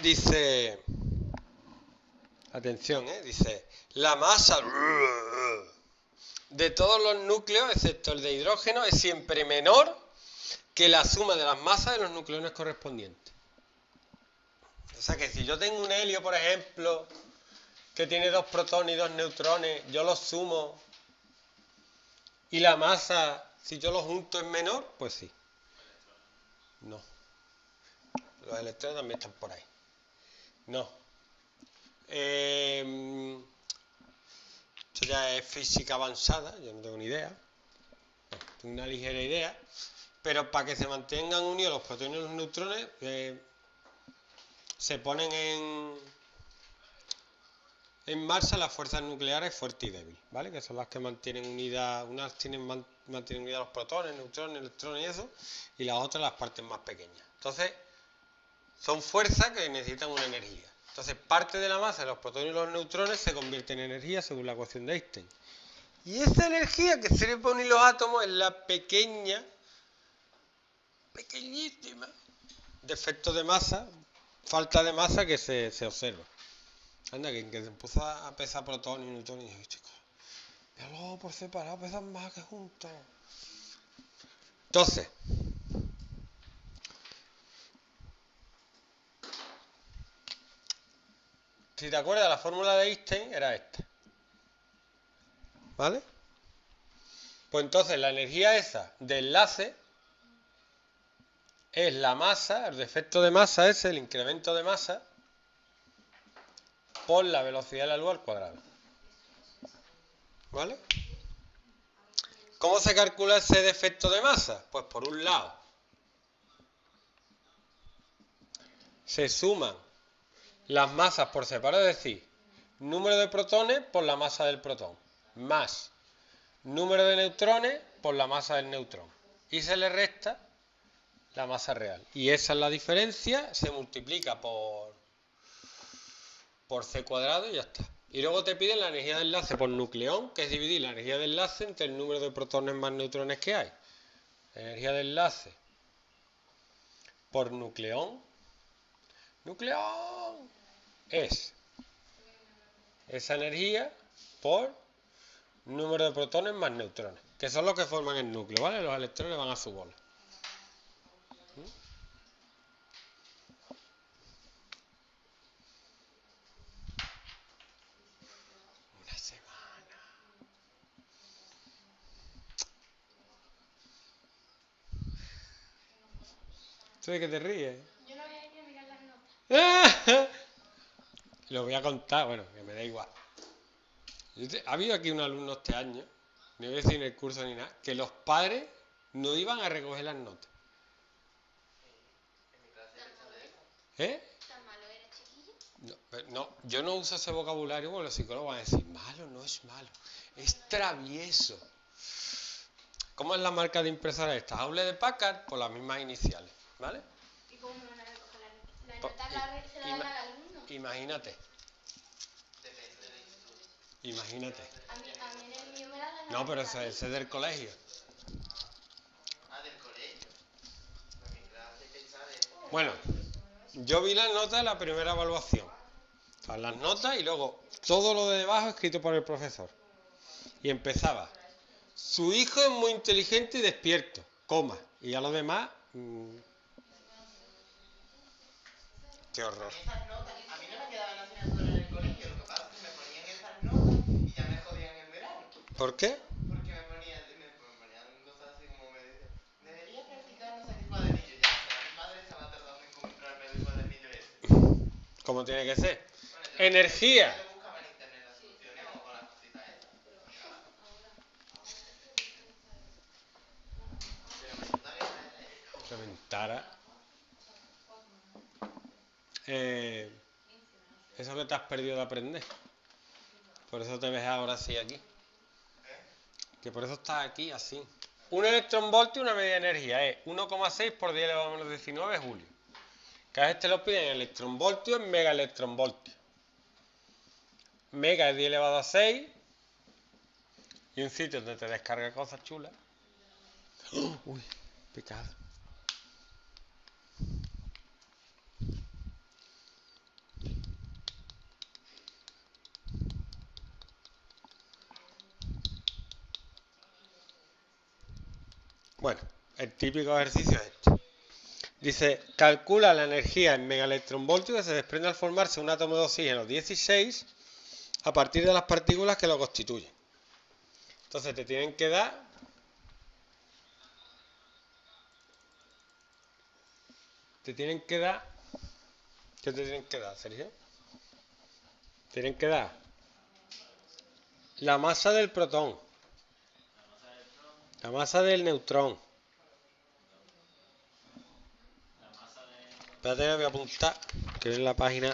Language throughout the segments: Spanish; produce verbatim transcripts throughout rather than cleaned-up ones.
dice, atención, ¿eh? Dice, la masa de todos los núcleos, excepto el de hidrógeno, es siempre menor que la suma de las masas de los nucleones correspondientes. O sea que si yo tengo un helio, por ejemplo, que tiene dos protones y dos neutrones, yo los sumo y la masa, si yo los junto, es menor, pues sí. No. Los electrones también están por ahí. No. Eh, esto ya es física avanzada, yo no tengo ni idea. No, tengo una ligera idea. Pero para que se mantengan unidos los protones y los neutrones, eh, se ponen en, en marcha las fuerzas nucleares fuerte y débil, ¿vale? Que son las que mantienen unidad, unas tienen, mantienen unidad los protones, neutrones, electrones y eso, y las otras las partes más pequeñas. Entonces, son fuerzas que necesitan una energía. Entonces, parte de la masa de los protones y los neutrones se convierte en energía según la ecuación de Einstein. Y esa energía que sirve para unir los átomos es la pequeña, pequeñísima, defecto de masa, falta de masa que se, se observa. Anda, que, que se puso a pesar protones y neutrones y dije, chicos, véalo por separado, pesan más que juntos. Entonces, si te acuerdas, la fórmula de Einstein era esta. ¿Vale? Pues entonces la energía esa de enlace es la masa, el defecto de masa es el incremento de masa por la velocidad de la luz al cuadrado. ¿Vale? ¿Cómo se calcula ese defecto de masa? Pues por un lado, se suman las masas por separado, es decir, número de protones por la masa del protón, más número de neutrones por la masa del neutrón. Y se le resta la masa real. Y esa es la diferencia, se multiplica por, por c cuadrado y ya está. Y luego te piden la energía de enlace por nucleón, que es dividir la energía de enlace entre el número de protones más neutrones que hay. La energía de enlace por nucleón. Nucleón es esa energía por número de protones más neutrones, que son los que forman el núcleo, ¿vale? Los electrones van a su bola. Una semana. ¿Tú de qué te ríes? Yo no había ido a mirar las notas. Lo voy a contar, bueno, que me da igual. Te, ha habido aquí un alumno este año, no voy a decir en el curso ni nada, que los padres no iban a recoger las notas. ¿Eh? ¿Tan malo eres, chiquillo? No, no, yo no uso ese vocabulario porque los psicólogos van a decir, malo no es malo, es travieso. ¿Cómo es la marca de impresora esta? Hewlett de Packard, por las mismas iniciales, ¿vale? ¿Y cómo me van a recoger la nota? ¿La Pues, nota la, se la dan ima- al alumno? Imagínate. Imagínate. A mí, a mí en el mío me la dan. No, pero ese, ese es del colegio. Ah, del colegio. Bueno, yo vi las notas de la primera evaluación. O sea, las notas y luego todo lo de debajo escrito por el profesor. Y empezaba. Su hijo es muy inteligente y despierto, coma. Y ya lo demás... Mmm, qué horror. Esas notas, a mí no me quedaban asignaturas en el colegio, lo que pasa es que me ponían esas notas y ya me jodían el verano. ¿Por qué? Porque me ponían, me, me ponían cosas así como me decían, debería practicar no sé qué cuadernillo. Ya, o sea, mi madre se va a tardar en comprarme el cuadernillo ese. Como tiene que ser. Bueno, yo, Energía. yo buscaba en internet las soluciones o con las cositas esas. Pero me gustaba esa. Implementara. Eh, eso que te has perdido de aprender. Por eso te ves ahora así aquí. Que por eso estás aquí así. Un electronvoltio, una medida de energía, es uno coma seis por diez elevado a menos diecinueve julio. Cada vez te lo piden en electronvoltio, en megaelectronvoltio. Mega es diez elevado a seis. Y un sitio donde te descarga cosas chulas. Uy, pecado. Bueno, el típico ejercicio es este. Dice, calcula la energía en megaelectronvoltios que se desprende al formarse un átomo de oxígeno dieciséis a partir de las partículas que lo constituyen. Entonces te tienen que dar te tienen que dar ¿qué te tienen que dar, Sergio? Tienen que dar la masa del protón, la masa del neutrón. Espérate, que voy a apuntar, que es la página.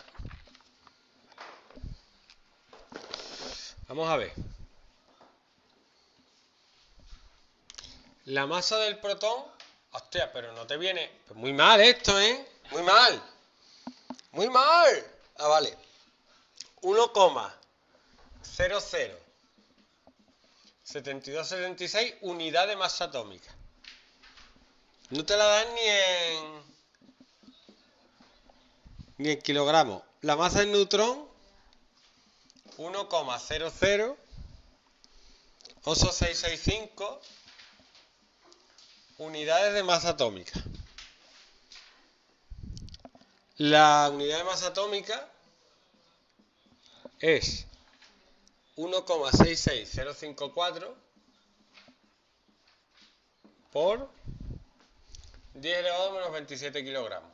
Vamos a ver. La masa del protón. Hostia, pero no te viene. Pues muy mal esto, ¿eh? Muy mal. Muy mal. Ah, vale. uno coma cero cero setenta y dos setenta y seis unidad de masa atómica. No te la dan ni en ni en kilogramos. La masa del neutrón uno coma cero cero ocho seis seis cinco unidades de masa atómica. La unidad de masa atómica es uno coma seis seis cero cinco cuatro por diez elevado a menos veintisiete kilogramos.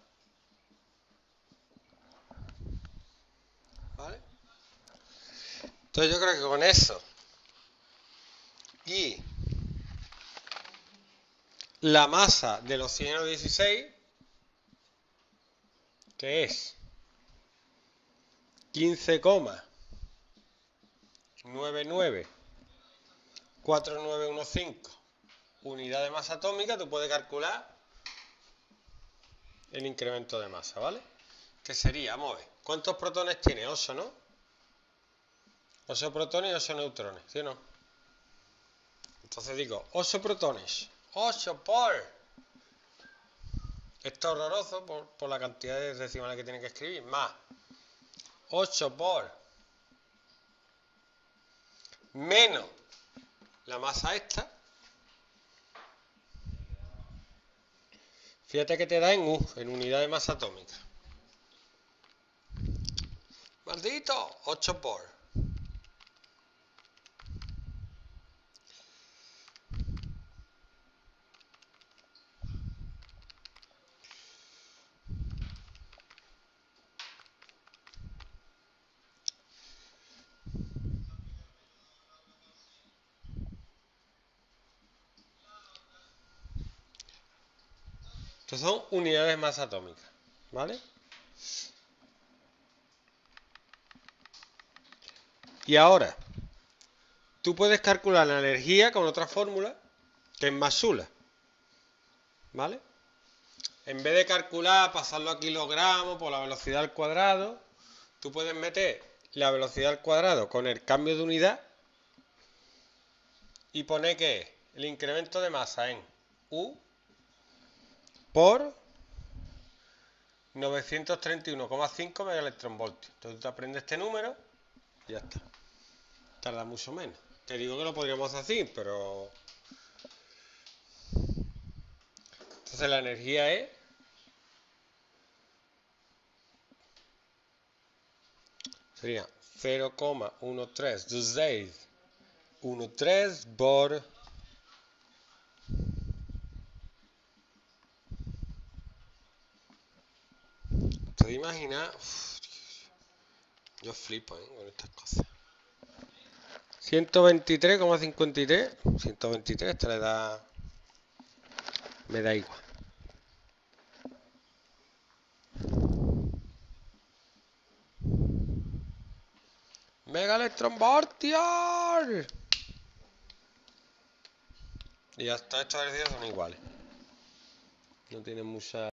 ¿Vale? Entonces yo creo que con eso y la masa del oxígeno dieciséis, que es quince coma nueve nueve cuatro nueve uno cinco unidad de masa atómica, tú puedes calcular el incremento de masa, ¿vale? Que sería, vamos a ver, ¿cuántos protones tiene? ocho, ¿no? ocho protones y ocho neutrones, ¿sí o no? Entonces digo, ocho protones, ocho por... Esto es horroroso por, por la cantidad de decimales que tienen que escribir, más ocho por menos la masa esta. Fíjate que te da en U, en unidad de masa atómica. ¡Maldito! ocho por. Estos son unidades de masa atómica, ¿vale? Y ahora, tú puedes calcular la energía con otra fórmula que es más chula, ¿vale? En vez de calcular, pasarlo a kilogramos por la velocidad al cuadrado, tú puedes meter la velocidad al cuadrado con el cambio de unidad y poner que es el incremento de masa en U por novecientos treinta y uno coma cinco megaelectronvoltios. Entonces tú te aprendes este número y ya está. Tarda mucho menos. Te digo que lo podríamos hacer, pero... Entonces la energía es... Sería cero coma trescientos treinta y tres por... ¿Te imaginas? Uf, yo flipo, ¿eh? Con estas cosas. ciento veintitrés coma cincuenta y tres. ciento veintitrés, esta le da... Me da igual. ¡Megaelectronvoltios! Y hasta estos ejercicios son iguales. No tienen mucha...